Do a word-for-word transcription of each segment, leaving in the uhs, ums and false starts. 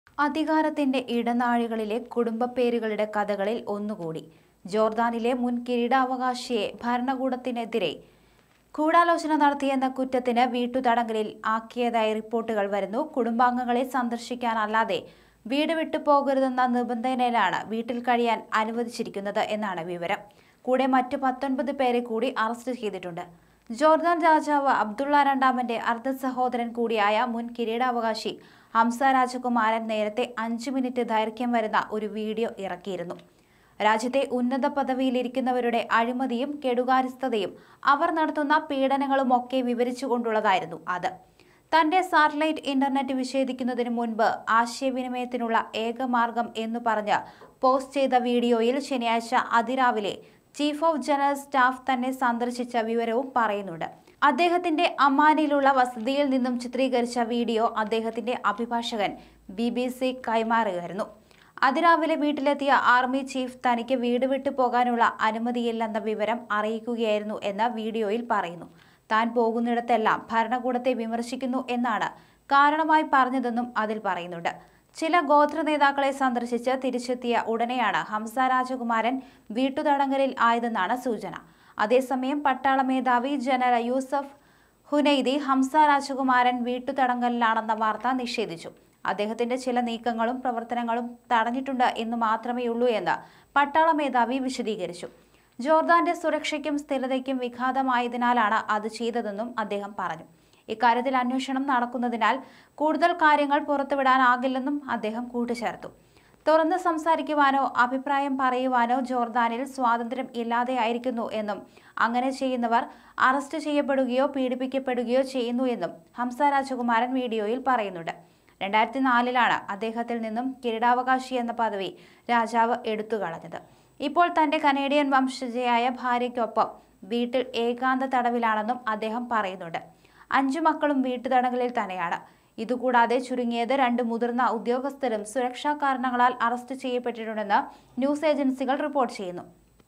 അധികാരത്തിന്റെ ഇടനാഴികളിലെ കുടുംബപ്പേരുകളുടെ കഥകളിൽ ഒന്നുകൂടി. ജോർദാനിലെ മുൻ കിരീടാവകാശിയെ ഭരണകൂടത്തിനെതിരെ ഗൂഢാലോചന നടത്തിയെന്ന കുറ്റത്തിന് വീട്ടുതടങ്കലിൽ ആക്കിയതായി റിപ്പോർട്ടുകൾ വരുന്നു. കുടുംബാംഗങ്ങളെ സന്ദർശിക്കാനല്ലാതെ വീട് വിട്ടു പോകരുതെന്ന നിബന്ധനയിലാണ് വീട്ടിൽ കഴിയാൻ അനുവദിച്ചിരിക്കുന്നത് എന്നാണ് വിവരം. കൂടെ മറ്റ് പത്തൊൻപത് പേരെ കൂടി അറസ്റ്റ് ചെയ്തിട്ടുണ്ട്. ജോർദാൻ രാജാവ് അബ്ദുള്ള രണ്ടാമന്റെ അർദ്ധ സഹോദരൻ കൂടിയായ മുൻ കിരീടാവകാശി ഹംസ രാജകുമാരൻ നേരത്തെ അഞ്ചു മിനിറ്റ് ദൈർഘ്യം വരുന്ന ഒരു വീഡിയോ ഇറക്കിയിരുന്നു. രാജ്യത്തെ ഉന്നത പദവിയിലിരിക്കുന്നവരുടെ അഴിമതിയും കെടുകാര്യസ്ഥതയും അവർ നടത്തുന്ന പീഡനങ്ങളുമൊക്കെ വിവരിച്ചുകൊണ്ടുള്ളതായിരുന്നു അത്. തന്റെ സാറ്റലൈറ്റ് ഇന്റർനെറ്റ് വിച്ഛേദിക്കുന്നതിന് മുൻപ് ആശയവിനിമയത്തിനുള്ള ഏകമാർഗം എന്നു പറഞ്ഞ് പോസ്റ്റ് ചെയ്ത വീഡിയോയിൽ ശനിയാഴ്ച അതിരാവിലെ ചീഫ് ഓഫ് ജനറൽ സ്റ്റാഫ് തന്നെ സന്ദർശിച്ച വിവരവും പറയുന്നുണ്ട്. അദ്ദേഹത്തിന്റെ അമ്മാനിലുള്ള വസതിയിൽ നിന്നും ചിത്രീകരിച്ച വീഡിയോ അദ്ദേഹത്തിന്റെ അഭിഭാഷകൻ ബി ബി സി കൈമാറുകയായിരുന്നു. അതിരാവിലെ വീട്ടിലെത്തിയ ആർമി ചീഫ് തനിക്ക് വീട് വിട്ടു പോകാനുള്ള അനുമതിയില്ലെന്ന വിവരം അറിയിക്കുകയായിരുന്നു എന്ന് വീഡിയോയിൽ പറയുന്നു. താൻ പോകുന്നിടത്തെല്ലാം ഭരണകൂടത്തെ വിമർശിക്കുന്നു എന്നാണ് കാരണമായി പറഞ്ഞതെന്നും അതിൽ പറയുന്നുണ്ട്. ചില ഗോത്ര നേതാക്കളെ സന്ദർശിച്ച് തിരിച്ചെത്തിയ ഉടനെയാണ് ഹംസ രാജകുമാരൻ വീട്ടുതടങ്കലിൽ ആയതെന്നാണ് സൂചന. അതേസമയം പട്ടാള മേധാവി ജനറൽ യൂസഫ് ഹുനൈദി ഹംസ രാജകുമാരൻ വീട്ടുതടങ്കലിലാണെന്ന വാർത്ത നിഷേധിച്ചു. അദ്ദേഹത്തിന്റെ ചില നീക്കങ്ങളും പ്രവർത്തനങ്ങളും തടഞ്ഞിട്ടുണ്ട് എന്ന് മാത്രമേയുള്ളൂ എന്ന് പട്ടാള മേധാവി വിശദീകരിച്ചു. ജോർദാന്റെ സുരക്ഷയ്ക്കും സ്ഥിരതയ്ക്കും വിഘാതമായതിനാലാണ് അത് ചെയ്തതെന്നും അദ്ദേഹം പറഞ്ഞു. ഇക്കാര്യത്തിൽ അന്വേഷണം നടക്കുന്നതിനാൽ കൂടുതൽ കാര്യങ്ങൾ പുറത്തുവിടാനാകില്ലെന്നും അദ്ദേഹം കൂട്ടിച്ചേർത്തു. തുറന്ന് സംസാരിക്കുവാനോ അഭിപ്രായം പറയുവാനോ ജോർദാനിൽ സ്വാതന്ത്ര്യം ഇല്ലാതെയായിരിക്കുന്നു എന്നും അങ്ങനെ ചെയ്യുന്നവർ അറസ്റ്റ് ചെയ്യപ്പെടുകയോ പീഡിപ്പിക്കപ്പെടുകയോ ചെയ്യുന്നു എന്നും ഹംസ രാജകുമാരൻ വീഡിയോയിൽ പറയുന്നുണ്ട്. രണ്ടായിരത്തി നാലിലാണ് അദ്ദേഹത്തിൽ നിന്നും കിരീടാവകാശി എന്ന പദവി രാജാവ് എടുത്തുകളഞ്ഞത്. ഇപ്പോൾ തന്റെ കനേഡിയൻ വംശജയായ ഭാര്യയ്ക്കൊപ്പം വീട്ടിൽ ഏകാന്ത തടവിലാണെന്നും അദ്ദേഹം പറയുന്നുണ്ട്. അഞ്ചു മക്കളും വീട്ടുതടങ്കലിൽ തന്നെയാണ്. ഇതുകൂടാതെ ചുരുങ്ങിയത് രണ്ട് മുതിർന്ന ഉദ്യോഗസ്ഥരും സുരക്ഷാ കാരണങ്ങളാൽ അറസ്റ്റ് ചെയ്യപ്പെട്ടിട്ടുണ്ടെന്ന് ന്യൂസ് ഏജൻസികൾ റിപ്പോർട്ട് ചെയ്യുന്നു.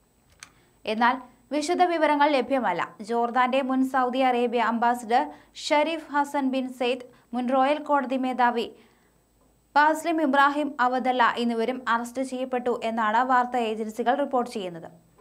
എന്നാൽ വിശദ വിവരങ്ങൾ ലഭ്യമല്ല. ജോർദാന്റെ മുൻ Saudi Arabia ambassador Sharif Hasan bin Zaid, മുൻ റോയൽ കോടതി മേധാവി ബാസ്ലിം ഇബ്രാഹിം അവദല്ല എന്നിവരും അറസ്റ്റ് ചെയ്യപ്പെട്ടു എന്നാണ് വാർത്താ ഏജൻസികൾ റിപ്പോർട്ട് ചെയ്യുന്നത്.